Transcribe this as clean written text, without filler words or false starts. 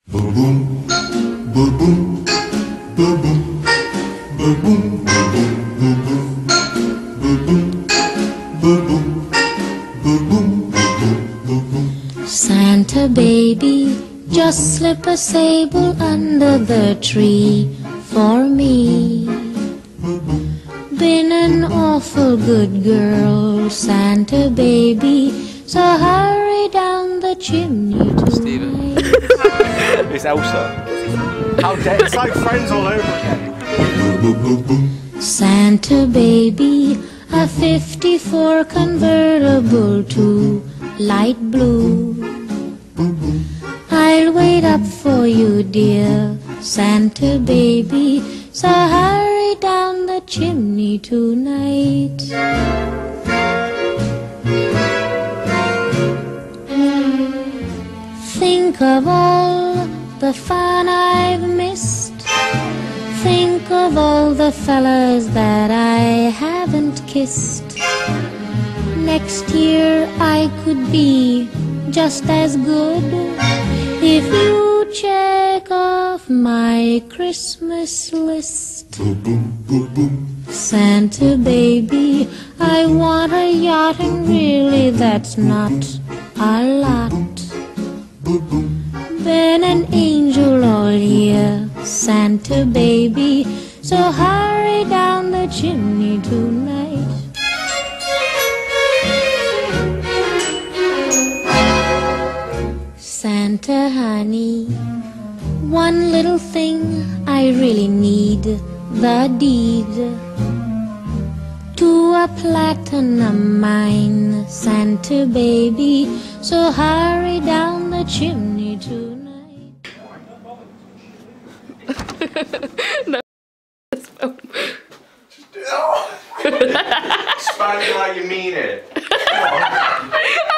Boom boom, boom boom, boom boom, boom boom, boom boom, boom boom, boom boom, boom boom, boom boom. Santa baby, just slip a sable under the tree for me. Been an awful good girl, Santa baby, so hurry down the chimney tonight. It's Elsa. How dare it's like Friends all over again. Santa baby, a 54 convertible to light blue. I'll wait up for you, dear Santa baby, so hurry down the chimney tonight. Think of all the fun I've missed. Think of all the fellas that I haven't kissed. Next year I could be just as good if you check off my Christmas list. Santa baby, I want a yacht, and really that's not a lot. Been an angel all year, Santa baby, so hurry down the chimney tonight. Santa honey, one little thing I really need, the deed to a platinum mine, Santa baby, so hurry down the chimney tonight. No. Expand it like you mean it. Come on.